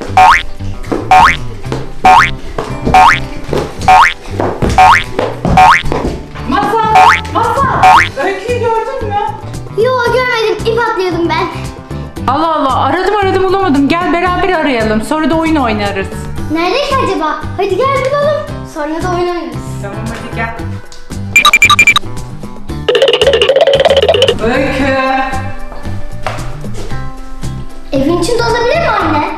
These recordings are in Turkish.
Öykü'yü gördün mü? Yo, görmedim. İp atlıyordum ben. Allah Allah, aradım bulamadım. Gel beraber arayalım. Sonra da oyun oynarız. Nerede ki acaba? Hadi gel bulalım. Sonra da oyun oynarız. Tamam, hadi gel. Öykü. Evin içinde olabilir mi anne?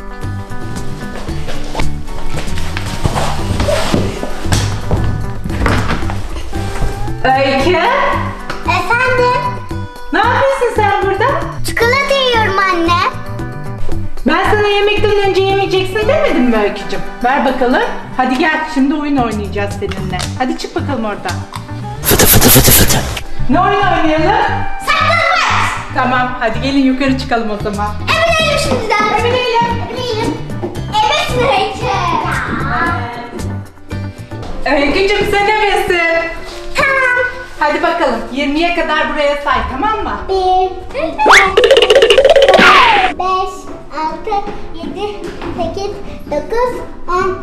Öykü. Efendim? Ne yapıyorsun sen burada? Çikolata yiyorum anne. Ben sana yemekten önce yemeyeceksin demedim mi Öykücüm? Ver bakalım. Hadi gel, şimdi oyun oynayacağız seninle. Hadi çık bakalım oradan. Fıtı. Ne oyun oynayalım? Saklanmaç. Tamam, hadi gelin yukarı çıkalım o zaman. Eminelim şimdiden. Eminelim. Evet Öykü. Öykücüm sen neresin? Tamam. Hadi bakalım, 20'ye kadar buraya say, tamam mı? 1, 2, 5, 6, 7, 8, 9, 10.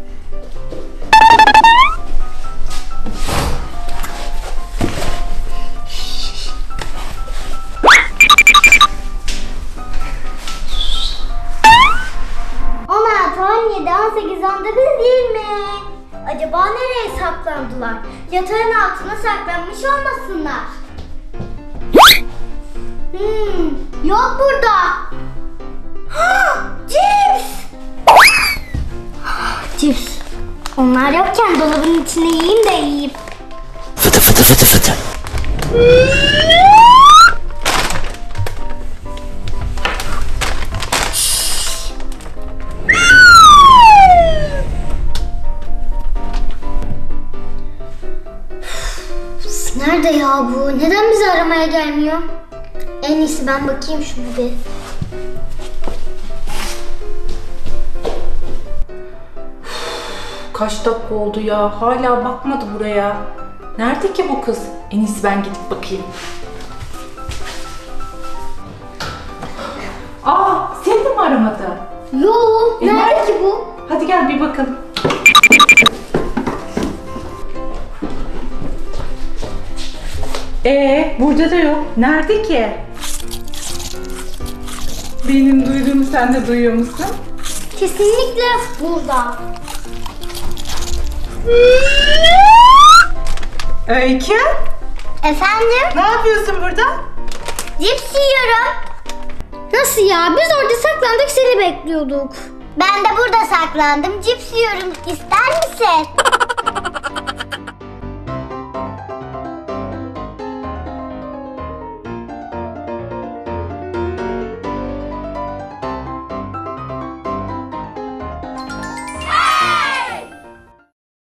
Acaba nereye saklandılar? Yatağın altına saklanmış olmasınlar. Yok burada. Cips! Cips. Onlar yokken dolabın içine yiyeyim de yiyeyim. Fıtı. Nerede ya bu? Neden bizi aramaya gelmiyor? En iyisi ben bakayım şunu bir. Kaç dakika oldu ya? Hala bakmadı buraya. Nerede ki bu kız? En iyisi ben gidip bakayım. Aa, seni de mi aramadı? Yo, nerede ki bu? Hadi gel bir bakalım. Burada da yok. Nerede ki? Benim duyduğumu sen de duyuyor musun? Kesinlikle burada. Öykü? Efendim? Ne yapıyorsun burada? Cips yiyorum. Nasıl ya? Biz orada saklandık, seni bekliyorduk. Ben de burada saklandım. Cips yiyorum. İster misin?